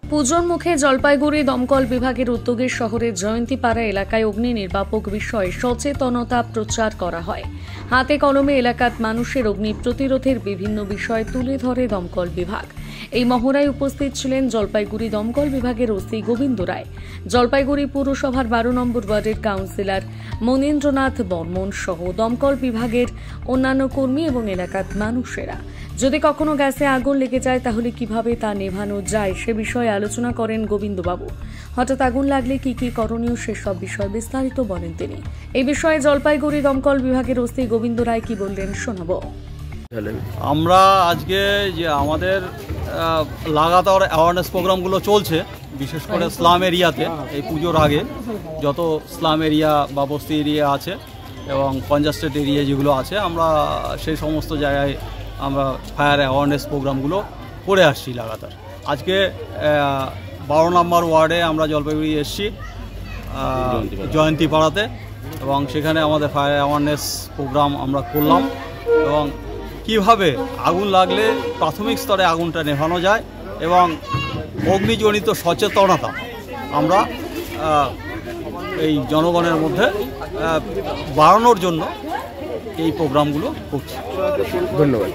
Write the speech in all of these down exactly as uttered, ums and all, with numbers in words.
পুজোর মুখে জলপাইগুড়ি দমকল বিভাগের উদ্যোগে শহরের জয়ন্তীপাড়া এলাকায় অগ্নি নির্বাপক বিষয়ে সচেতনতা প্রচার করা হয়। হাতে কলমে এলাকার মানুষের অগ্নি প্রতিরোধের বিভিন্ন বিষয় তুলে ধরে দমকল বিভাগ। এই মহড়ায় উপস্থিত ছিলেন জলপাইগুড়ি দমকল বিভাগের ওসি গোবিন্দ রায়, জলপাইগুড়ি পুরসভার বারো নম্বর ওয়ার্ডের কাউন্সিলর মনীন্দ্রনাথ বর্মন সহ দমকল বিভাগের অন্যান্য কর্মী এবং এলাকার মানুষেরা। যদি কখনো গ্যাসে আগুন লেগে যায় তাহলে কিভাবে তা নেভানো যায় সে বিষয়ে আলোচনা করেন গোবিন্দবাবু। হঠাৎ আগুন লাগলে কি কি করণীয় সেসব বিষয়ে বিস্তারিত বলেন তিনি। এই বিষয়ে জলপাইগুড়ি দমকল বিভাগের ওসি গোবিন্দ রায় কি বললেন শোনাবো। আমরা আজকে যে আমাদের লাগাতার অ্যাওয়ারনেস প্রোগ্রামগুলো চলছে, বিশেষ করে স্লাম এরিয়াতে এই পুজোর আগে যত স্লাম এরিয়া বা বস্তি এরিয়া আছে এবং কনজাস্টেড এরিয়া যেগুলো আছে, আমরা সেই সমস্ত জায়গায় আমরা ফায়ার অ্যাওয়ারনেস প্রোগ্রামগুলো করে আসছি লাগাতার। আজকে বারো নম্বর ওয়ার্ডে আমরা জলপাইগুড়ি এসছি জয়ন্তীপাড়াতে, এবং সেখানে আমাদের ফায়ার অ্যাওয়ারনেস প্রোগ্রাম আমরা করলাম এবং কিভাবে আগুন লাগলে প্রাথমিক স্তরে আগুনটা নেভানো যায় এবং অগ্নিজনিত সচেতনতা আমরা এই জনগণের মধ্যে বাড়ানোর জন্য এই প্রোগ্রামগুলো করছি। ধন্যবাদ।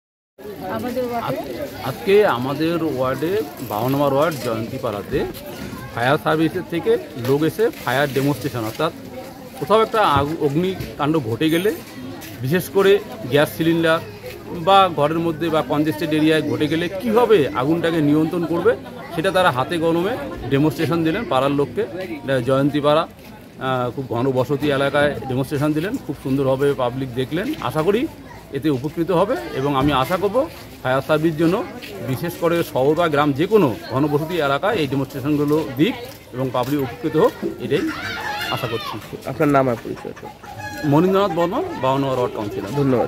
আজকে আমাদের ওয়ার্ডে বারো নম্বর ওয়ার্ড জয়ন্তীপাড়াতে ফায়ার সার্ভিসের থেকে লোক এসে ফায়ার ডেমনস্ট্রেশন, অর্থাৎ কোথাও একটা অগ্নিকাণ্ড ঘটে গেলে, বিশেষ করে গ্যাস সিলিন্ডার বা ঘরের মধ্যে বা কনজেস্টেড এরিয়ায় ঘটে গেলে কীভাবে আগুনটাকে নিয়ন্ত্রণ করবে সেটা তারা হাতে কলমে ডেমনস্ট্রেশন দিলেন পাড়ার লোককে। জয়ন্তীপাড়া খুব ঘনবসতি এলাকায় ডেমনস্ট্রেশন দিলেন, খুব সুন্দরভাবে পাবলিক দেখলেন। আশা করি এতে উপকৃত হবে এবং আমি আশা করব ফায়ার সার্ভিস জন্য বিশেষ করে শহর বা গ্রাম যে কোনো ঘনবসতি এলাকায় এই ডেমনস্ট্রেশনগুলো দিক এবং পাবলিক উপকৃত হোক, এটাই আশা করছি। আপনার নাম আর পরিচয়? মনীন্দ্রনাথ বর্মন, বারো নম্বর ওয়ার্ড কাউন্সিলর। ধন্যবাদ।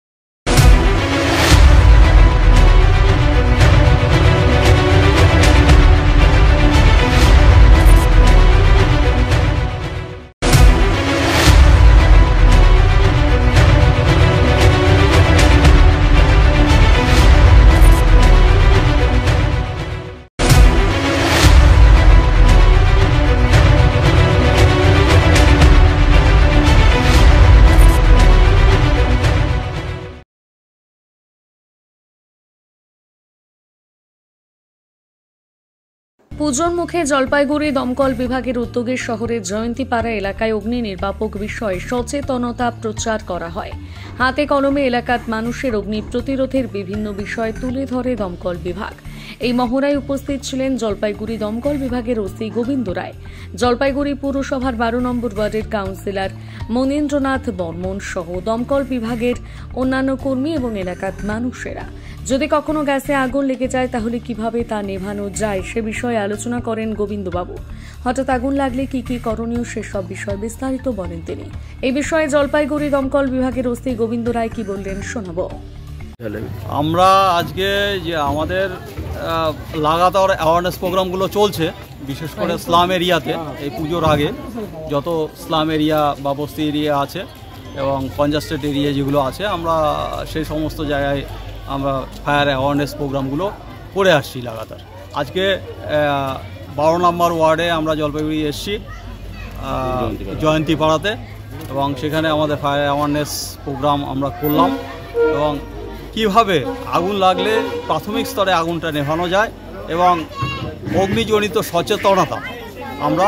পুজোর মুখে জলপাইগুড়ি দমকল বিভাগের উদ্যোগে শহরের জয়ন্তীপাড়া এলাকায় অগ্নি নির্বাপক বিষয়ে সচেতনতা প্রচার করা হয়। হাতে কলমে এলাকার মানুষের অগ্নি প্রতিরোধের বিভিন্ন বিষয় তুলে ধরে দমকল বিভাগ। এই মহড়ায় উপস্থিত ছিলেন জলপাইগুড়ি দমকল বিভাগের ওসি গোবিন্দ রায়, জলপাইগুড়ি পুরসভার বারো নম্বর ওয়ার্ডের কাউন্সিলর মনীন্দ্রনাথ বর্মন সহ দমকল বিভাগের অন্যান্য কর্মী এবং এলাকার মানুষেরা। যদি কখনো গ্যাসে আগুন লেগে যায় তাহলে কিভাবে তা নেভানো যায় সে বিষয়ে আলোচনা করেন গোবিন্দবাবু। হঠাৎ আগুন লাগলে কি কি করণীয় সেসব বিষয়ে বিস্তারিত বলেন তিনি। এই বিষয়ে জলপাইগুড়ি দমকল বিভাগের ওসি গোবিন্দ রায় কি বললেন শোনাবো। আমরা আজকে যে আমাদের লাগাতার অ্যাওয়ারনেস প্রোগ্রামগুলো চলছে, বিশেষ করে স্লাম এরিয়াতে এই পুজোর আগে যত স্লাম এরিয়া বা বস্তি এরিয়া আছে এবং কনজাস্টেড এরিয়া যেগুলো আছে, আমরা সেই সমস্ত জায়গায় আমরা ফায়ার অ্যাওয়ারনেস প্রোগ্রামগুলো করে আসছি লাগাতার। আজকে বারো নম্বর ওয়ার্ডে আমরা জলপাইগুড়ি এসছি জয়ন্তীপাড়াতে, এবং সেখানে আমাদের ফায়ার অ্যাওয়ারনেস প্রোগ্রাম আমরা করলাম এবং কিভাবে আগুন লাগলে প্রাথমিক স্তরে আগুনটা নেভানো যায় এবং অগ্নিজনিত সচেতনতা আমরা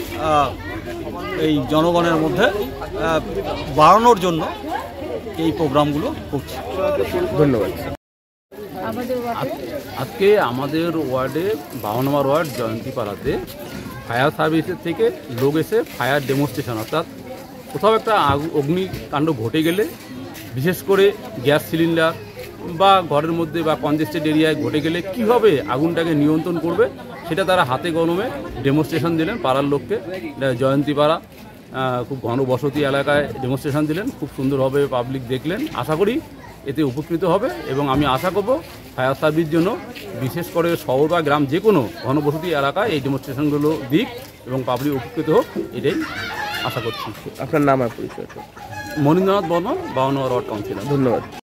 এই জনগণের মধ্যে বাড়ানোর জন্য এই প্রোগ্রামগুলো করছি। ধন্যবাদ। আজকে আমাদের ওয়ার্ডে বারো নম্বর ওয়ার্ড জয়ন্তীপাড়াতে ফায়ার সার্ভিসের থেকে লোক এসে ফায়ার ডেমনস্ট্রেশন, অর্থাৎ কোথাও একটা অগ্নিকাণ্ড ঘটে গেলে, বিশেষ করে গ্যাস সিলিন্ডার বা ঘরের মধ্যে বা কনজেস্টেড এরিয়ায় ঘটে গেলে কীভাবে আগুনটাকে নিয়ন্ত্রণ করবে সেটা তারা হাতে কলমে ডেমনস্ট্রেশন দিলেন পাড়ার লোককে। জয়ন্তীপাড়া খুব ঘনবসতি এলাকায় ডেমনস্ট্রেশন দিলেন, খুব সুন্দরভাবে পাবলিক দেখলেন। আশা করি এতে উপকৃত হবে এবং আমি আশা করব ফায়ার সার্ভিস জন্য বিশেষ করে শহর বা গ্রাম যে কোনো ঘনবসতি এলাকায় এই ডেমনস্ট্রেশনগুলো দিক এবং পাবলিক উপকৃত হোক, এটাই আশা করছি। আপনার নাম আর পরিচয়? মনীন্দ্রনাথ বর্মন, বারো নম্বর ওয়ার্ড কাউন্সিলর। ধন্যবাদ।